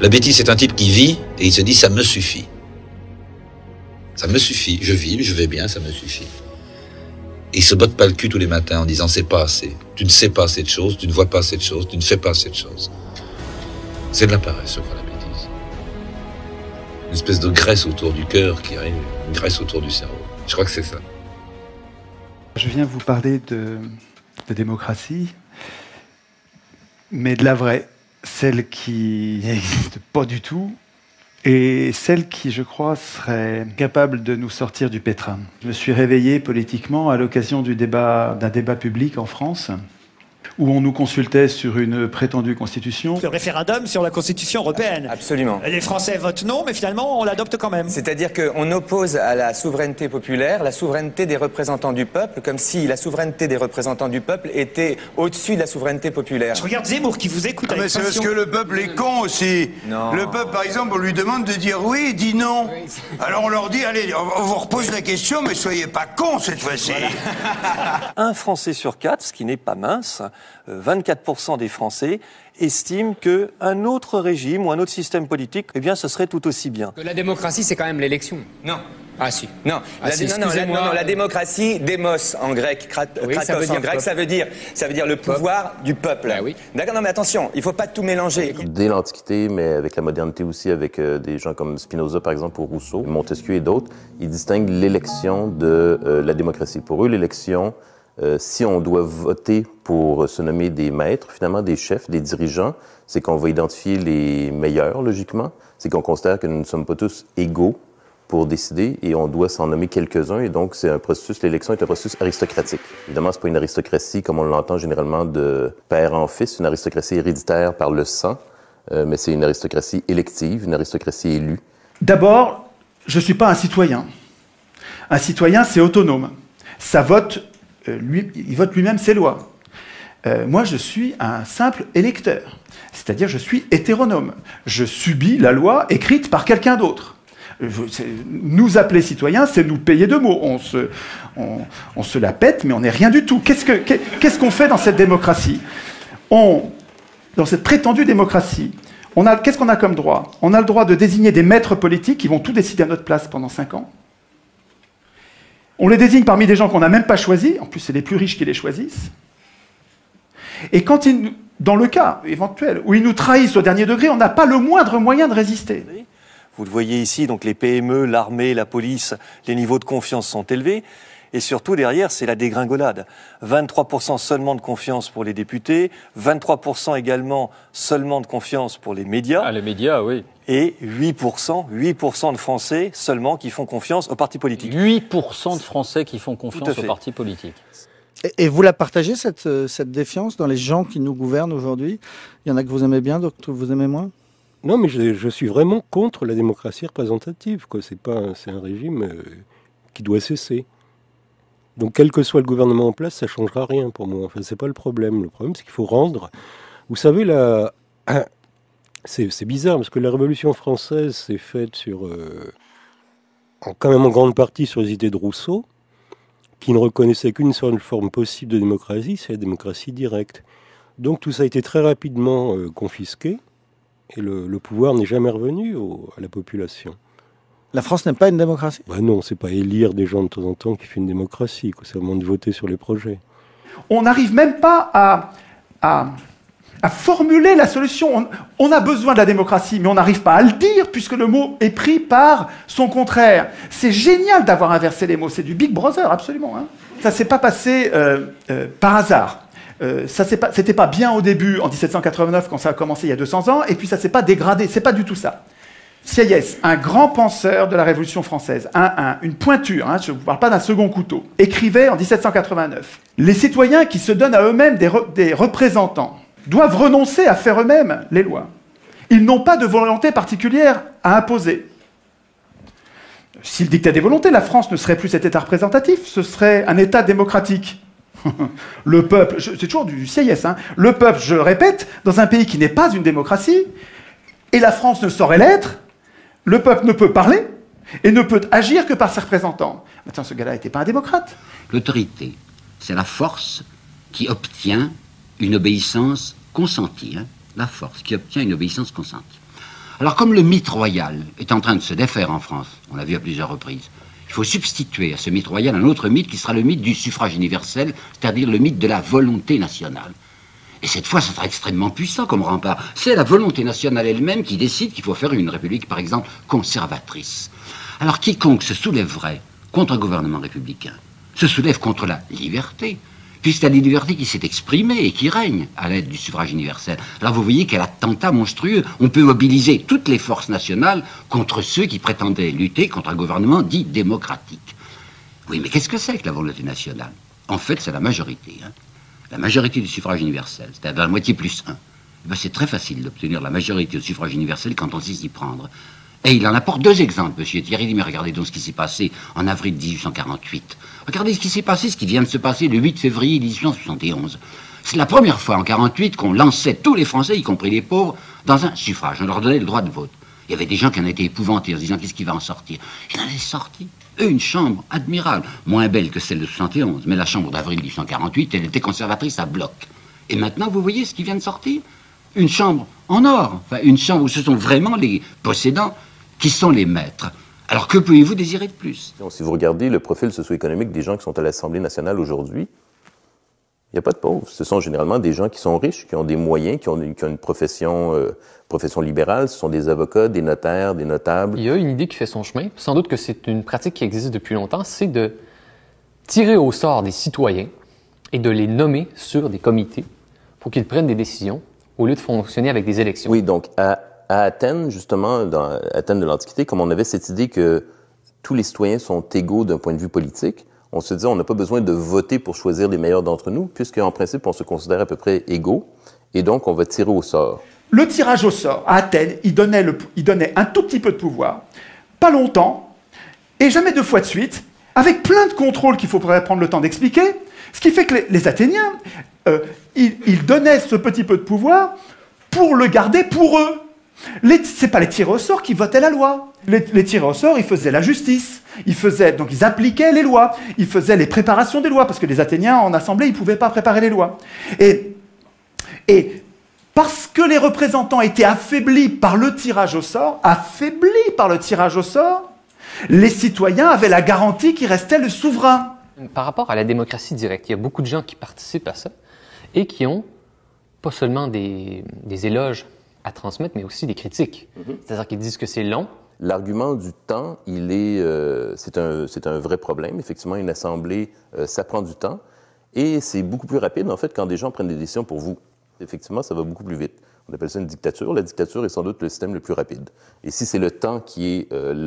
La bêtise, c'est un type qui vit et il se dit « ça me suffit ». Ça me suffit, je vis, je vais bien, ça me suffit. Et il se botte pas le cul tous les matins en disant « c'est pas assez, tu ne sais pas assez de choses, tu ne vois pas assez de choses, tu ne fais pas assez de choses ». C'est de la paresse, je crois, la bêtise. Une espèce de graisse autour du cœur qui arrive, une graisse autour du cerveau. Je crois que c'est ça. Je viens vous parler de démocratie, mais de la vraie, celle qui n'existe pas du tout, et celle qui, je crois, serait capable de nous sortir du pétrin. Je me suis réveillé politiquement à l'occasion d'un débat public en France, où on nous consultait sur une prétendue constitution. Le référendum sur la constitution européenne. Absolument. Les Français votent non, mais finalement, on l'adopte quand même. C'est-à-dire qu'on oppose à la souveraineté populaire la souveraineté des représentants du peuple, comme si la souveraineté des représentants du peuple était au-dessus de la souveraineté populaire. Je regarde Zemmour qui vous écoute avec mais c'est parce passion. que le peuple est con aussi. Non. Le peuple, par exemple, on lui demande de dire oui, il dit non. Alors on leur dit, allez, on vous repose la question, mais soyez pas cons cette fois-ci. Un Français sur 4, ce qui n'est pas mince, 24% des Français estiment qu'un autre régime ou un autre système politique, eh bien, ce serait tout aussi bien. La démocratie, c'est quand même l'élection. Non. Ah si. Non, la démocratie, démos en grec, kratos en grec, ça veut dire le pouvoir du peuple. Ah oui. D'accord, non mais attention, il ne faut pas tout mélanger. Dès l'Antiquité, mais avec la modernité aussi, avec des gens comme Spinoza par exemple, ou Rousseau, Montesquieu et d'autres, ils distinguent l'élection de la démocratie. Pour eux, l'élection, si on doit voter pour se nommer des maîtres, finalement des chefs, des dirigeants, c'est qu'on va identifier les meilleurs, logiquement. C'est qu'on considère que nous ne sommes pas tous égaux pour décider et on doit s'en nommer quelques-uns. Et donc, c'est un processus, l'élection est un processus aristocratique. Évidemment, c'est pas une aristocratie comme on l'entend généralement de père en fils, une aristocratie héréditaire par le sang, mais c'est une aristocratie élective, une aristocratie élue. D'abord, je ne suis pas un citoyen. Un citoyen, c'est autonome. Ça vote, il vote lui-même ses lois. Moi, je suis un simple électeur. C'est-à-dire, je suis hétéronome. Je subis la loi écrite par quelqu'un d'autre. Nous appeler citoyens, c'est nous payer de mots. On se la pète, mais on n'est rien du tout. Qu'est-ce qu'on fait dans cette démocratie? Dans cette prétendue démocratie, qu'est-ce qu'on a comme droit? On a le droit de désigner des maîtres politiques qui vont tout décider à notre place pendant 5 ans. On les désigne parmi des gens qu'on n'a même pas choisis. En plus, c'est les plus riches qui les choisissent. Et quand dans le cas éventuel où ils nous trahissent au dernier degré, on n'a pas le moindre moyen de résister. Vous le voyez ici, donc les PME, l'armée, la police, les niveaux de confiance sont élevés. Et surtout, derrière, c'est la dégringolade. 23% seulement de confiance pour les députés, 23% également seulement de confiance pour les médias. Ah, les médias, oui. Et 8% de Français seulement qui font confiance aux partis politiques. 8% de Français qui font confiance aux partis politiques. Et vous la partagez, cette défiance, dans les gens qui nous gouvernent aujourd'hui? Il y en a que vous aimez bien, d'autres que vous aimez moins? Non, mais je suis vraiment contre la démocratie représentative. C'est un régime qui doit cesser. Donc, quel que soit le gouvernement en place, ça ne changera rien pour moi. Enfin, c'est pas le problème. Le problème, c'est qu'il faut rendre... Vous savez, c'est bizarre, parce que la Révolution française s'est faite quand même en grande partie sur les idées de Rousseau, qui ne reconnaissait qu'une seule forme possible de démocratie, c'est la démocratie directe. Donc, tout ça a été très rapidement confisqué. Et le pouvoir n'est jamais revenu à la population. La France n'est pas une démocratie? Non, c'est pas élire des gens de temps en temps qui fait une démocratie. C'est vraiment de voter sur les projets. On n'arrive même pas à formuler la solution. On a besoin de la démocratie, mais on n'arrive pas à le dire, puisque le mot est pris par son contraire. C'est génial d'avoir inversé les mots. C'est du Big Brother, absolument. Hein. Ça ne s'est pas passé par hasard. C'était pas bien au début, en 1789, quand ça a commencé il y a 200 ans, et puis ça s'est pas dégradé. C'est pas du tout ça. Sieyès, un grand penseur de la Révolution française, une pointure, hein, je ne vous parle pas d'un second couteau, écrivait en 1789 « Les citoyens qui se donnent à eux-mêmes des représentants doivent renoncer à faire eux-mêmes les lois. Ils n'ont pas de volonté particulière à imposer. S'ils dictaient des volontés, la France ne serait plus cet État représentatif, ce serait un État démocratique. » Le peuple, c'est toujours du Sieyès, hein, le peuple, je le répète, dans un pays qui n'est pas une démocratie, et la France ne saurait l'être, le peuple ne peut parler et ne peut agir que par ses représentants. Attends, ce gars-là n'était pas un démocrate. L'autorité, c'est la force qui obtient une obéissance consentie. Hein, la force qui obtient une obéissance consentie. Alors comme le mythe royal est en train de se défaire en France, on l'a vu à plusieurs reprises, il faut substituer à ce mythe royal un autre mythe qui sera le mythe du suffrage universel, c'est-à-dire le mythe de la volonté nationale. Et cette fois, ça sera extrêmement puissant comme rempart. C'est la volonté nationale elle-même qui décide qu'il faut faire une république, par exemple, conservatrice. Alors quiconque se soulèverait contre un gouvernement républicain se soulève contre la liberté, puisque c'est la liberté qui s'est exprimée et qui règne à l'aide du suffrage universel. Alors vous voyez quel attentat monstrueux. On peut mobiliser toutes les forces nationales contre ceux qui prétendaient lutter contre un gouvernement dit démocratique. Oui, mais qu'est-ce que c'est que la volonté nationale? En fait, c'est la majorité. La majorité du suffrage universel, c'est-à-dire la moitié plus 1. Ben, c'est très facile d'obtenir la majorité au suffrage universel quand on sait s'y prendre. Et il en apporte deux exemples, monsieur Thierry dit, mais regardez donc ce qui s'est passé en avril 1848. Regardez ce qui s'est passé, ce qui vient de se passer le 8 février 1871. C'est la première fois en 48 qu'on lançait tous les Français, y compris les pauvres, dans un suffrage. On leur donnait le droit de vote. Il y avait des gens qui en étaient épouvantés en se disant qu'est-ce qui va en sortir. Il en est sorti. Une chambre admirable, moins belle que celle de 71, mais la chambre d'avril 1848, elle était conservatrice à bloc. Et maintenant, vous voyez ce qui vient de sortir? Une chambre en or, enfin une chambre où ce sont vraiment les possédants qui sont les maîtres. Alors que pouvez-vous désirer de plus? Si vous regardez le profil socio-économique des gens qui sont à l'Assemblée nationale aujourd'hui, il n'y a pas de pauvres. Ce sont généralement des gens qui sont riches, qui ont des moyens, qui ont une profession libérale. Ce sont des avocats, des notaires, des notables. Il y a une idée qui fait son chemin. Sans doute que c'est une pratique qui existe depuis longtemps, c'est de tirer au sort des citoyens et de les nommer sur des comités pour qu'ils prennent des décisions au lieu de fonctionner avec des élections. Oui, donc à Athènes, justement, dans Athènes de l'Antiquité, comme on avait cette idée que tous les citoyens sont égaux d'un point de vue politique, on se disait on n'a pas besoin de voter pour choisir les meilleurs d'entre nous, puisqu'en principe, on se considère à peu près égaux, et donc on va tirer au sort. Le tirage au sort, à Athènes, il donnait un tout petit peu de pouvoir, pas longtemps, et jamais deux fois de suite, avec plein de contrôles qu'il faudrait prendre le temps d'expliquer, ce qui fait que les Athéniens, ils donnaient ce petit peu de pouvoir pour le garder pour eux. C'est pas les tirés au sort qui votaient la loi. Les tirés au sort, ils faisaient la justice. Donc ils appliquaient les lois. Ils faisaient les préparations des lois, parce que les Athéniens, en assemblée, ils ne pouvaient pas préparer les lois. Et parce que les représentants étaient affaiblis par le tirage au sort, les citoyens avaient la garantie qu'il restait le souverain. Par rapport à la démocratie directe, il y a beaucoup de gens qui participent à ça et qui ont pas seulement des éloges à transmettre, mais aussi des critiques. C'est-à-dire qu'ils disent que c'est long. L'argument du temps, c'est un vrai problème. Effectivement, une assemblée, ça prend du temps. Et c'est beaucoup plus rapide, en fait, quand des gens prennent des décisions pour vous. Effectivement, ça va beaucoup plus vite. On appelle ça une dictature. La dictature est sans doute le système le plus rapide. Et si c'est le temps qui est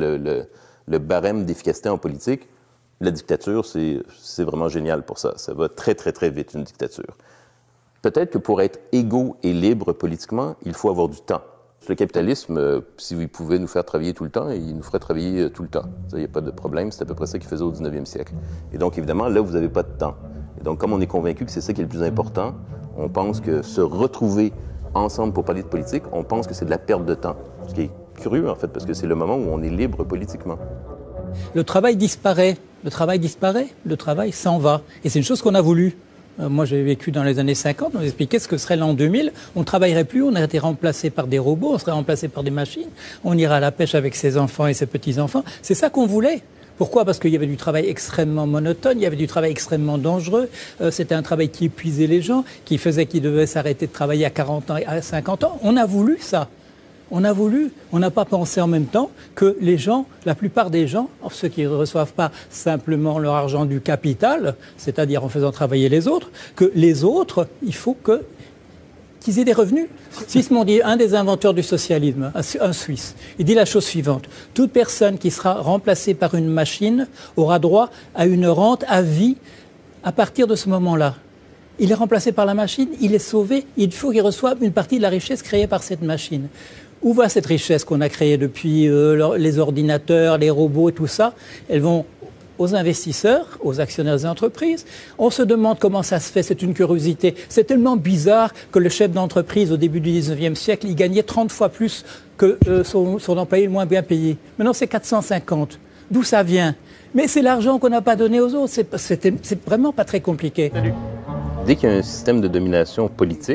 le barème d'efficacité en politique, la dictature, c'est vraiment génial pour ça. Ça va très, très, très vite, une dictature. Peut-être que pour être égaux et libres politiquement, il faut avoir du temps. Le capitalisme, si il pouvait nous faire travailler tout le temps, il nous ferait travailler tout le temps. Il n'y a pas de problème, c'est à peu près ça qu'il faisait au 19e siècle. Et donc, évidemment, là, vous n'avez pas de temps. Et donc, comme on est convaincu que c'est ça qui est le plus important, on pense que se retrouver ensemble pour parler de politique, on pense que c'est de la perte de temps. Ce qui est curieux, en fait, parce que c'est le moment où on est libre politiquement. Le travail disparaît, le travail s'en va. Et c'est une chose qu'on a voulu. Moi, j'ai vécu dans les années 50, on expliquait ce que serait l'an 2000. On ne travaillerait plus, on aurait été remplacé par des robots, on serait remplacé par des machines. On ira à la pêche avec ses enfants et ses petits-enfants. C'est ça qu'on voulait. Pourquoi? Parce qu'il y avait du travail extrêmement monotone, il y avait du travail extrêmement dangereux. C'était un travail qui épuisait les gens, qui faisait qu'ils devaient s'arrêter de travailler à 40 ans, à 50 ans. On a voulu ça. On n'a pas pensé en même temps que les gens, la plupart des gens, ceux qui ne reçoivent pas simplement leur argent du capital, c'est-à-dire en faisant travailler les autres, que les autres, il faut qu'ils aient des revenus. Sismondi dit, un des inventeurs du socialisme, un Suisse, il dit la chose suivante: toute personne qui sera remplacée par une machine aura droit à une rente à vie à partir de ce moment-là. Il est remplacé par la machine, il est sauvé, il faut qu'il reçoive une partie de la richesse créée par cette machine. Où va cette richesse qu'on a créée depuis les ordinateurs, les robots et tout ça? Elles vont aux investisseurs, aux actionnaires des entreprises. On se demande comment ça se fait, c'est une curiosité. C'est tellement bizarre que le chef d'entreprise au début du 19e siècle, il gagnait 30 fois plus que son employé le moins bien payé. Maintenant, c'est 450. D'où ça vient? Mais c'est l'argent qu'on n'a pas donné aux autres. C'est vraiment pas très compliqué. Dès qu'il y a un système de domination politique,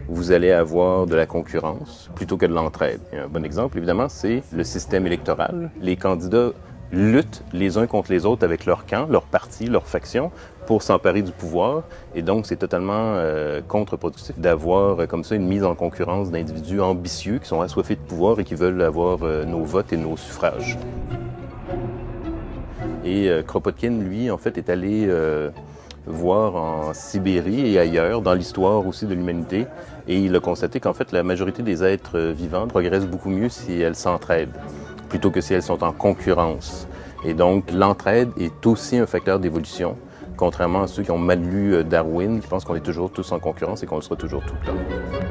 vous allez avoir de la concurrence plutôt que de l'entraide. Et un bon exemple, évidemment, c'est le système électoral. Les candidats luttent les uns contre les autres avec leur camp, leur parti, leur faction pour s'emparer du pouvoir. Et donc, c'est totalement contre-productif d'avoir comme ça une mise en concurrence d'individus ambitieux qui sont assoiffés de pouvoir et qui veulent avoir nos votes et nos suffrages. Et Kropotkin, lui, en fait, est allé voir en Sibérie et ailleurs, dans l'histoire aussi de l'humanité, et il a constaté qu'en fait, la majorité des êtres vivants progressent beaucoup mieux si elles s'entraident, plutôt que si elles sont en concurrence. Et donc, l'entraide est aussi un facteur d'évolution, contrairement à ceux qui ont mal lu Darwin, qui pensent qu'on est toujours tous en concurrence et qu'on le sera toujours tout le temps.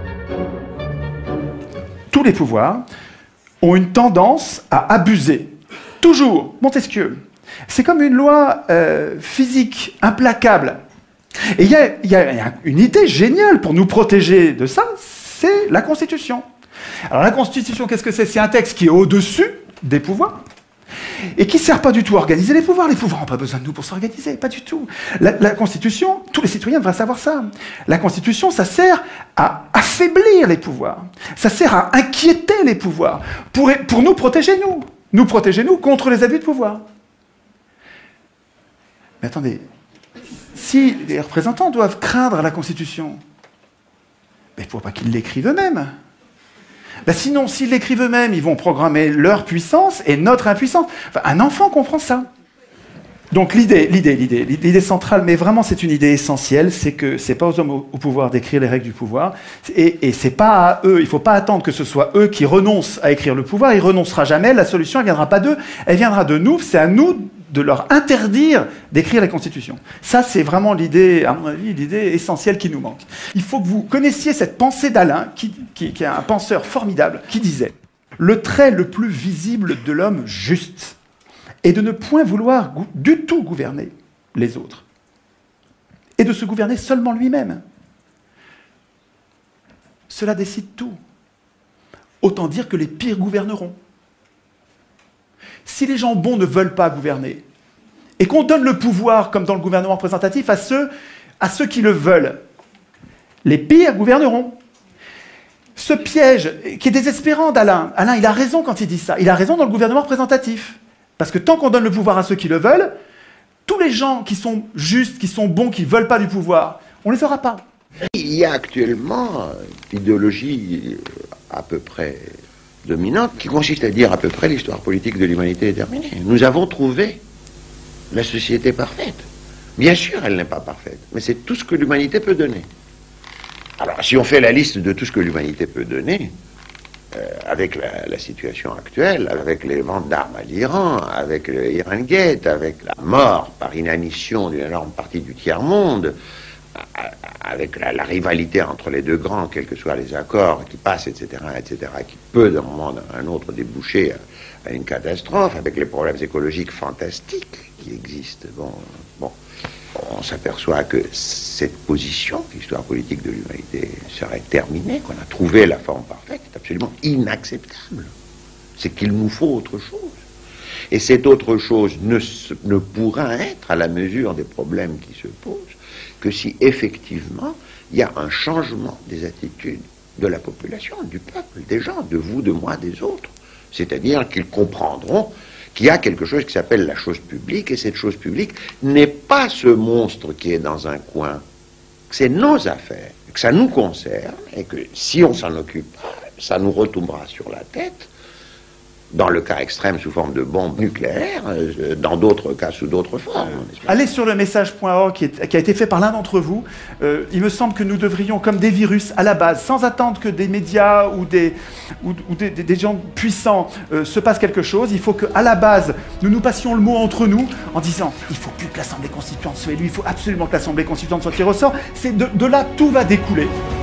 Tous les pouvoirs ont une tendance à abuser. Toujours. Montesquieu. C'est comme une loi physique implacable. Et il y a une idée géniale pour nous protéger de ça, c'est la Constitution. Alors la Constitution, qu'est-ce que c'est? C'est un texte qui est au-dessus des pouvoirs et qui ne sert pas du tout à organiser les pouvoirs. Les pouvoirs n'ont pas besoin de nous pour s'organiser, pas du tout. La Constitution, tous les citoyens devraient savoir ça. La Constitution, ça sert à affaiblir les pouvoirs. Ça sert à inquiéter les pouvoirs pour nous protéger, nous. Nous protéger, nous, contre les abus de pouvoir. Mais attendez, si les représentants doivent craindre la Constitution, il ne faut pas qu'ils l'écrivent eux-mêmes. Sinon, s'ils l'écrivent eux-mêmes, ils vont programmer leur puissance et notre impuissance. Enfin, un enfant comprend ça. Donc l'idée centrale, mais vraiment c'est une idée essentielle, c'est que c'est pas aux hommes au pouvoir d'écrire les règles du pouvoir, et c'est pas à eux, il faut pas attendre que ce soit eux qui renoncent à écrire le pouvoir, ils renonceront jamais, la solution elle viendra pas d'eux, elle viendra de nous, c'est à nous de leur interdire d'écrire la Constitution. Ça, c'est vraiment l'idée, à mon avis, l'idée essentielle qui nous manque. Il faut que vous connaissiez cette pensée d'Alain, qui est un penseur formidable, qui disait « Le trait le plus visible de l'homme juste est de ne point vouloir du tout gouverner les autres, et de se gouverner seulement lui-même. Cela décide tout. Autant dire que les pires gouverneront. Si les gens bons ne veulent pas gouverner, et qu'on donne le pouvoir, comme dans le gouvernement représentatif, à ceux qui le veulent, les pires gouverneront. Ce piège, qui est désespérant d'Alain, Alain, il a raison quand il dit ça, il a raison dans le gouvernement représentatif. Parce que tant qu'on donne le pouvoir à ceux qui le veulent, tous les gens qui sont justes, qui sont bons, qui ne veulent pas du pouvoir, on ne les aura pas. Il y a actuellement une idéologie à peu près dominante qui consiste à dire à peu près l'histoire politique de l'humanité est terminée. Nous avons trouvé la société parfaite. Bien sûr, elle n'est pas parfaite, mais c'est tout ce que l'humanité peut donner. Alors, si on fait la liste de tout ce que l'humanité peut donner, avec la situation actuelle, avec les ventes d'armes à l'Iran, avec le Irangate, avec la mort par inanition d'une énorme partie du tiers-monde, avec la rivalité entre les deux grands, quels que soient les accords qui passent, etc., qui peut d'un moment à un autre déboucher à une catastrophe, avec les problèmes écologiques fantastiques qui existent. Bon, on s'aperçoit que cette position, l'histoire politique de l'humanité serait terminée, qu'on a trouvé la forme parfaite, est absolument inacceptable. C'est qu'il nous faut autre chose. Et cette autre chose ne pourra être à la mesure des problèmes qui se posent que si effectivement il y a un changement des attitudes de la population, du peuple, des gens, de vous, de moi, des autres. C'est-à-dire qu'ils comprendront qu'il y a quelque chose qui s'appelle la chose publique, et cette chose publique n'est pas ce monstre qui est dans un coin, c'est nos affaires, que ça nous concerne, et que si on s'en occupe, ça nous retombera sur la tête, dans le cas extrême sous forme de bombes nucléaires, dans d'autres cas sous d'autres formes. Allez sur le message.org qui a été fait par l'un d'entre vous. Il me semble que nous devrions, comme des virus, à la base, sans attendre que des médias ou des gens puissants se passent quelque chose, il faut qu'à la base, nous passions le mot entre nous en disant « il ne faut plus que l'Assemblée constituante soit élue, il faut absolument que l'Assemblée constituante soit tirée au sort ». De là, tout va découler.